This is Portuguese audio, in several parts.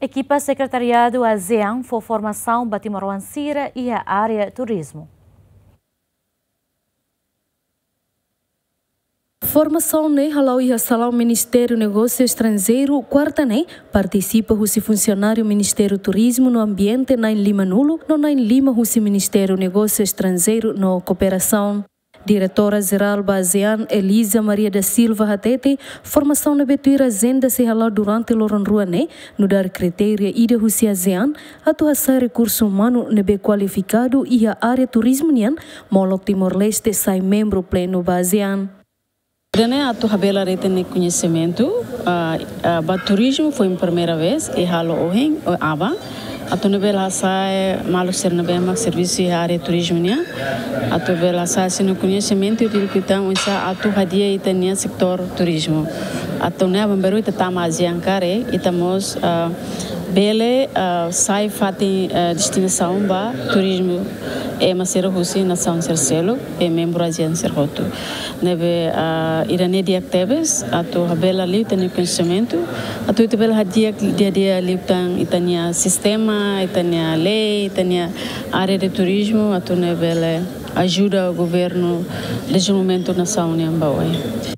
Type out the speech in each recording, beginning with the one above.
Equipa Secretariado ASEAN for formação Batimoroansira e a área turismo. Formação ne halau iha salau Ministério Negócio Estrangeiro quarta ne participa husi funcionário Ministério Turismo no ambiente na Lima Nulo no na Lima husi Ministério Negócio Estrangeiro no cooperação. Diretora-Geral da ASEAN, Elisa Maria da Silva Hatete, formação na betuira agenda se halau durante loron rua ne, no dar critério ida husi ASEAN, atuação recurso humano nebe qualificado e a área turismo nian, molok Timor-Leste sai membro pleno da ASEAN. Dane atu habela rete ne conhecimento, ba turismo foi a primeira vez e halo ohen ava. Atu nebela sai malu ser nebema serviço e área turismo nia. Atu bela sai sino conhecimento e kita unsa atu hadia itania sektor turismo. Atu ne bamberu ita tama ASEAN kare itamos bele sai fati destinação ba turismo e masera husi nação sercelo e membro ASEAN serhoto. Nebe irane diactebes atu habela liu tani conhecimento atu itebela hadia dia liu tan itania sistema itania lei itania área de turismo atu nebele ajuda o governo desenvolvimento nação união bawai.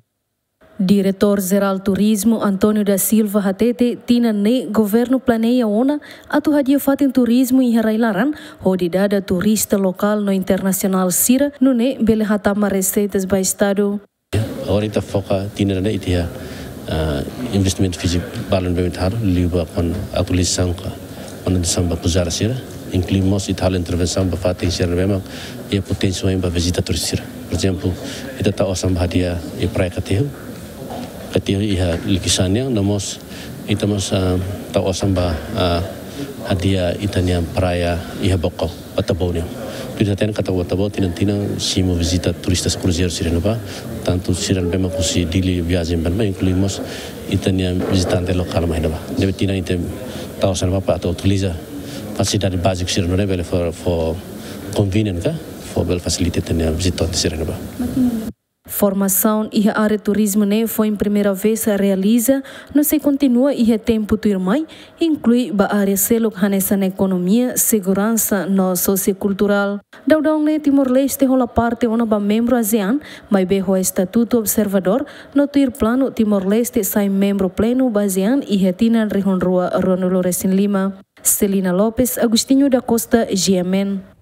Diretor-Geral Turismo Antônio da Silva Hatete tina ne governo planeia ona atu hadia fatin turismo e harailaran hodi dada turista local no internacional sira no ne bele hatama receitas ba estado. Agora está foca tina ne itia investimento físico balon bementar liba con atualização con samba puzara sira incluímos ital intervenção ba fatin sira bema e potência em ba visita turística. Por exemplo, ita ta osam hadia e praia kateu Ketika ia lukisannya, namos itamos tahu samba hadiah itanya praia ia bokau Batabau ni. Kita tanya kata Batabau tina simo visita turistas cruzeiro sirenova, tanto siren bema kusi dili viagem bema incluímos itanya visitante lokal mainaba. Deve tina item tahu samba atau utiliza fasilidade básica sirenova bele for convenient ka, for bele facilite itanya visitante sirenova. Formação e a área turismo ne foi em primeira vez a realiza, não se continua e a tempo turmai, inclui a área selo hanessa na economia, segurança no sociocultural. Daudang ne Timor-Leste rola parte ona ba membro ASEAN, mas be ho estatuto observador, no tuir plano Timor-Leste sai membro pleno ba ASEAN e retina rihonrua Ronaldo Resin Lima. Celina Lopes, Agostinho da Costa, GMN.